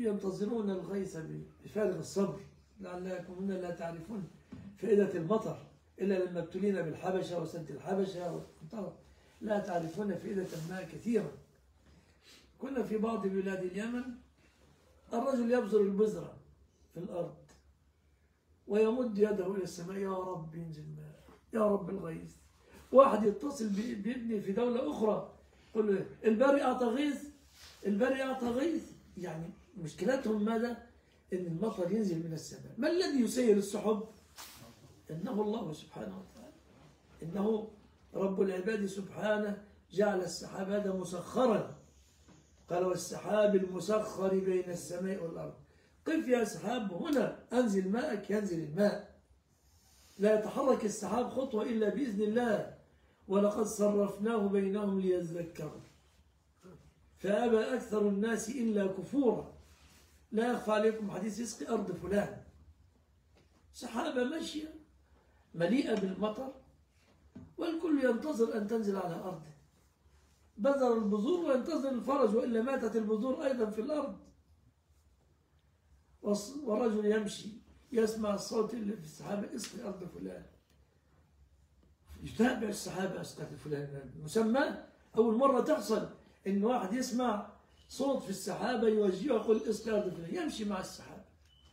ينتظرون الغيث بفارغ الصبر لعلكم لا تعرفون فائدة المطر إلا لما ابتلينا بالحبشة وسنة الحبشة والمطر، لا تعرفون فائدة الماء كثيرا. كنا في بعض بلاد اليمن الرجل يبذر البذرة في الأرض ويمد يده إلى السماء، يا رب ينزل ماء، يا رب الغيث. واحد يتصل بابني في دولة أخرى يقول له البري أعطى غيث، البري أعطى غيث. يعني مشكلتهم ماذا؟ إن المطر ينزل من السماء. ما الذي يسير السحب؟ إنه الله سبحانه وتعالى، إنه رب العباد سبحانه جعل السحاب هذا مسخرا. قال والسحاب المسخر بين السماء والأرض. قف يا سحاب هنا أنزل ماءك ينزل الماء. لا يتحرك السحاب خطوة إلا بإذن الله. ولقد صرفناه بينهم ليذكروا فأبى أكثر الناس إلا كفورا. لا يخفى عليكم حديث يسقي أرض فلان، سحابة ماشية مليئة بالمطر والكل ينتظر أن تنزل على أرضه. بذر البذور وينتظر الفرج، وإلا ماتت البذور أيضا في الأرض. ورجل يمشي يسمع الصوت اللي في السحابة اسقي أرض فلان، يتابع السحابة اسقي فلان. مسمى أول مرة تحصل إن واحد يسمع صوت في السحابة يوجهه يقول اسقي أرض فلان، يمشي مع السحابة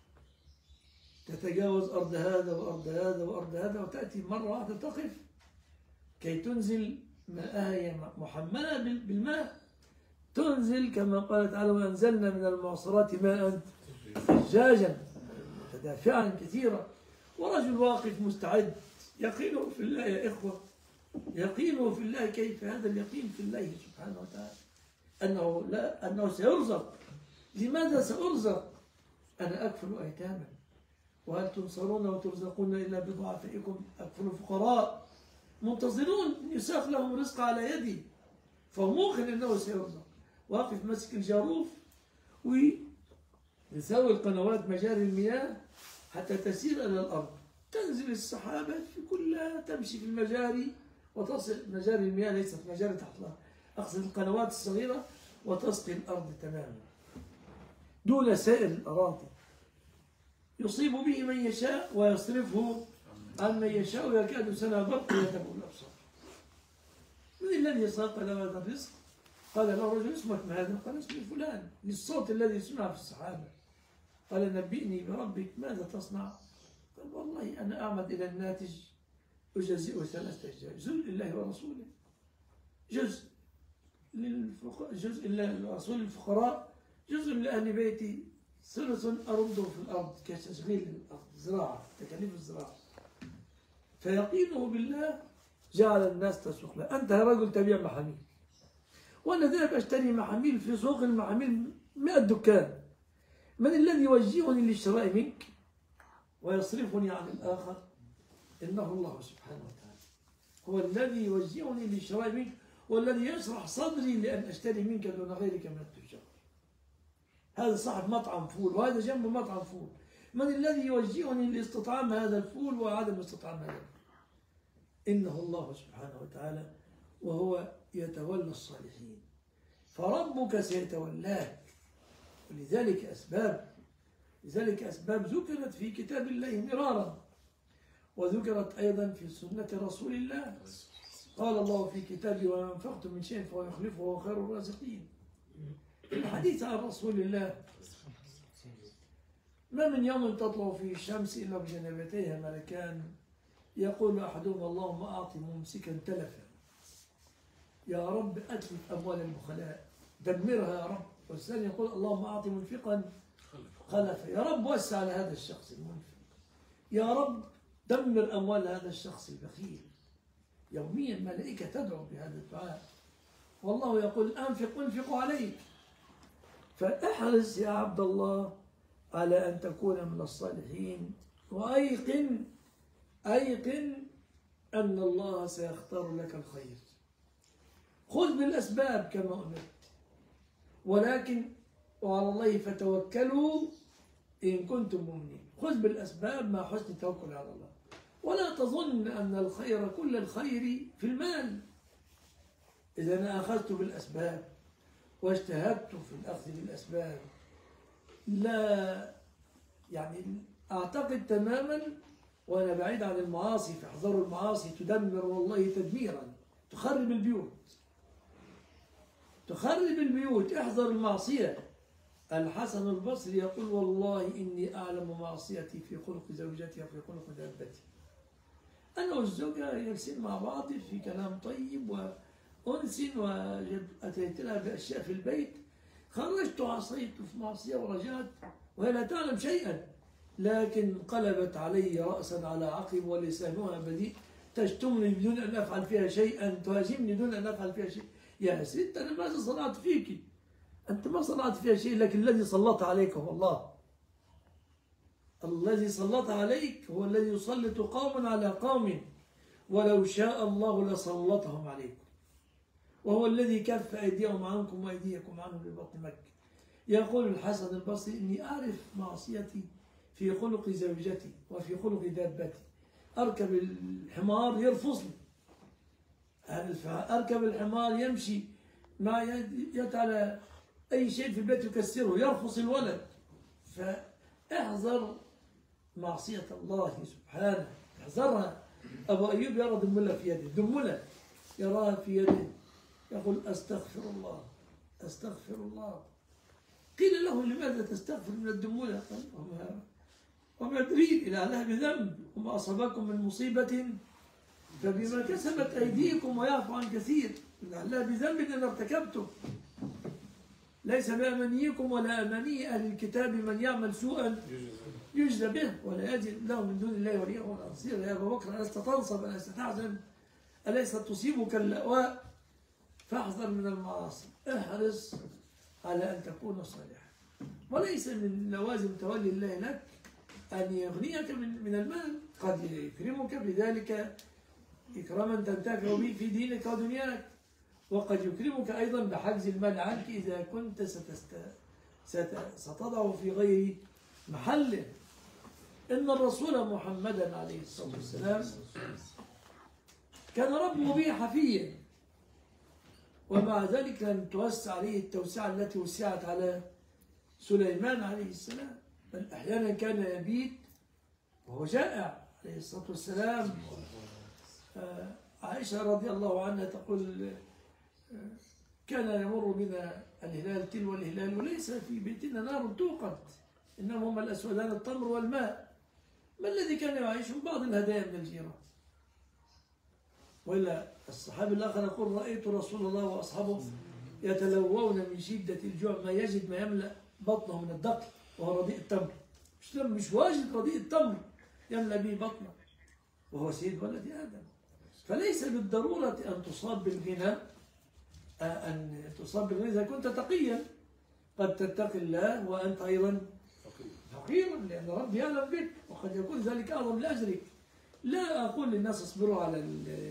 تتجاوز أرض هذا وأرض هذا وأرض هذا، وتأتي مرة واحدة تقف كي تنزل ماءها محملة بالماء. تنزل كما قال تعالى وأنزلنا من المعصرات ماء ثجاجا تدافعا كثيرا. ورجل واقف مستعد يقينه في الله يا إخوة، يقينه في الله. كيف هذا اليقين في الله سبحانه وتعالى؟ أنه سيرزق. لماذا سأرزق؟ أنا أكفل أيتاما وهل تنصرون وترزقون إلا بضعفائكم. أكفل فقراء منتظرون يساق لهم رزق على يدي، فهو موقن أنه سيرزق. واقف مسك الجاروف ويساوي القنوات مجاري المياه حتى تسير إلى الأرض. تنزل السحابة في كلها تمشي في المجاري وتصل مجاري المياه، ليست مجاري تحت الأرض، أقصد القنوات الصغيرة، وتسقي الأرض تماما دون سائر الأراضي. يصيب به من يشاء ويصرفه عن من يشاء، ويكاد سنا برق يتبع الأبصار. من الذي ساق له هذا الرزق؟ قال له رجل اسمك ما هذا؟ قال اسمي فلان، للصوت الذي سمع في السحابة. قال نبئني بربك ماذا تصنع؟ قال والله أنا أعمد إلى الناتج أجزئه 3 أجزاء، جزء لله ورسوله، جزء لرسول الفقراء، جزء لأهل بيتي، ثلث أرده في الأرض كتشغيل الأرض، زراعة، تكاليف الزراعة. فيقينه بالله جعل الناس تسوق له. أنت يا رجل تبيع محاميل، وأنا ذهب أشتري محاميل في سوق المحاميل 100 دكان. من الذي يوجهني للشراء منك ويصرفني عن الآخر؟ إنه الله سبحانه وتعالى هو الذي يوجهني للشراء منك، والذي يشرح صدري لأن أشتري منك دون غيرك من التجار. هذا صاحب مطعم فول وهذا جنبه مطعم فول، من الذي يوجهني لاستطعام هذا الفول وعدم استطعام هذا الفول؟ إنه الله سبحانه وتعالى، وهو يتولى الصالحين، فربك سيتولاك. ولذلك أسباب ذكرت في كتاب الله مرارا، وذكرت أيضا في سنة رسول الله. قال الله في كتابه وما أنفقتم من شيء فهو يخلفه وهو خير الرازقين. الحديث عن رسول الله: ما من يوم تطلع فيه الشمس إلا بجنبتيها ملكان يقول أحدهما اللهم أعط ممسكا تلفا، يا رب أتلف أموال البخلاء دمرها يا رب. والثاني يقول اللهم أعط منفقا خلفا، يا رب وسع على هذا الشخص المنفق، يا رب دمر أموال هذا الشخص البخيل. يوميا الملائكة تدعو بهذا الدعاء، والله يقول أنفق عليك. فاحرص يا عبد الله على أن تكون من الصالحين، وأيقن أن الله سيختار لك الخير. خذ بالأسباب كما أمرت، ولكن وعلى الله فتوكلوا إن كنتم مؤمنين. خذ بالأسباب مع حسن التوكل على الله، ولا تظن أن الخير كل الخير في المال. إذا أنا أخذت بالأسباب واجتهدت في الأخذ بالأسباب لا يعني أعتقد تماما، وأنا بعيد عن المعاصي، فاحذروا المعاصي تدمر والله تدميرا، تخرب البيوت، تخرب البيوت، احذر المعصية. الحسن البصري يقول والله إني أعلم معصيتي في خلق زوجتي وفي خلق دابتي. أنا والزوجة جالسين مع بعض في كلام طيب وأنس، وأتيت لها بأشياء في البيت، خرجت وعصيت في معصية ورجعت وهي لا تعلم شيئا، لكن قلبت علي رأسا على عقب ولسانها بذيء، تشتمني بدون أن أفعل فيها شيئا، تهاجمني دون أن أفعل فيها شيء. يا ست أنا ما صنعت فيك، أنت ما صنعت فيها شيء، لكن الذي سلط عليك هو الله. الذي سلط عليك هو الذي يسلط قوما على قوم، ولو شاء الله لسلطهم عليكم، وهو الذي كف أيديهم عنكم وأيديكم عنهم ببطن مكة. يقول الحسن البصري إني أعرف معصيتي في خلق زوجتي وفي خلق دابتي. أركب الحمار يرفصني، أركب الحمار يمشي مع يد على أي شيء في البيت يكسره، يرفص الولد. فاحذر معصية الله سبحانه، احذرها. أبو أيوب يرى دملة في يده، دملة يراها في يده، يقول أستغفر الله أستغفر الله. قيل له لماذا تستغفر من الدملة؟ قال وما أدري إلى أنها بذنب، وما أصابكم من مصيبة فبما كسبت أيديكم ويعفو عن كثير، لعلها بذنب إن ارتكبتم، ليس بأمانيكم ولا أماني أهل الكتاب من يعمل سوءا يجزى به ولا يجد له من دون الله وليا ولا نصيرا. يا أبا بكر ألست تنصب ألست تحزن أليست تصيبك اللأواء؟ فاحذر من المعاصي، احرص على أن تكون صالحا. وليس من لوازم تولي الله لك أن يغنيك من المال، قد يكرمك بذلك إكراما تنتفع به في دينك ودنياك، وقد يكرمك أيضا بحجز المال عنك إذا كنت ستضعه في غير محله. إن الرسول محمدا عليه الصلاة والسلام كان ربه به حفيا، ومع ذلك لم توسع عليه التوسعة التي وسعت على سليمان عليه السلام، بل أحيانا كان يبيت وهو جائع عليه الصلاة والسلام. عائشة رضي الله عنها تقول كان يمر بنا الهلال تلو الهلال وليس في بيتنا نار توقد، إنما هما الأسودان التمر والماء. ما الذي كان يعيش؟ بعض الهدايا من الجيران. وإلا الصحابي الآخر يقول رأيت رسول الله وأصحابه يتلوون من شدة الجوع ما يجد ما يملأ بطنه من الدقل وهو رديء التمر، مش واجد رديء التمر يملأ به بطنه وهو سيد ولد آدم. فليس بالضرورة أن تصاب بالغنى، إذا كنت تقيا قد تتقي الله وأنت أيضا فقيرا، لأن ربي يعلم بك، وقد يكون ذلك أعظم لأجرك. لا أقول للناس اصبروا على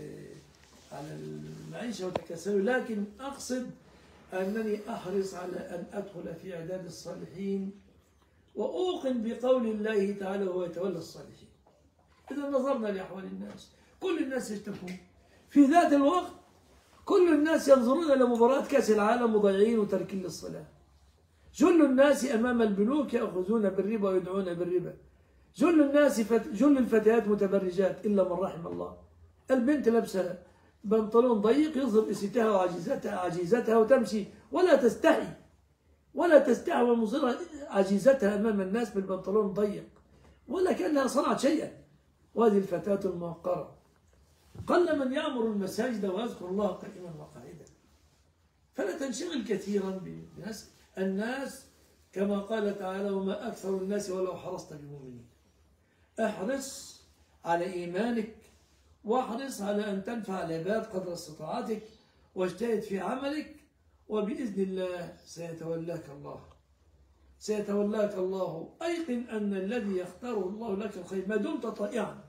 المعيشة وتكاسلوا، لكن أقصد أنني أحرص على أن أدخل في إعداد الصالحين، وأوقن بقول الله تعالى وهو يتولى الصالحين. إذا نظرنا لأحوال الناس، كل الناس يشتكون في ذات الوقت، كل الناس ينظرون إلى مباراة كأس العالم مضيعين وتاركين للصلاة. جل الناس أمام البنوك يأخذون بالربا ويدعون بالربا. جل الفتيات متبرجات إلا من رحم الله. البنت لابسة بنطلون ضيق يظهر إستها وعجيزتها وتمشي ولا تستحي ومظهرة عجيزتها أمام الناس بالبنطلون الضيق ولا كأنها صنعت شيئا. وهذه الفتاة الموقرة قل من يعمر المساجد ويذكر الله قائما وقاعدا. فلا تنشغل كثيرا بناس الناس، كما قال تعالى وما أكثر الناس ولو حرصت بمؤمنين. احرص على إيمانك، واحرص على أن تنفع العباد قدر استطاعتك، واجتهد في عملك، وبإذن الله سيتولاك الله. أيقن أن الذي يختاره الله لك الخير ما دمت طائعا.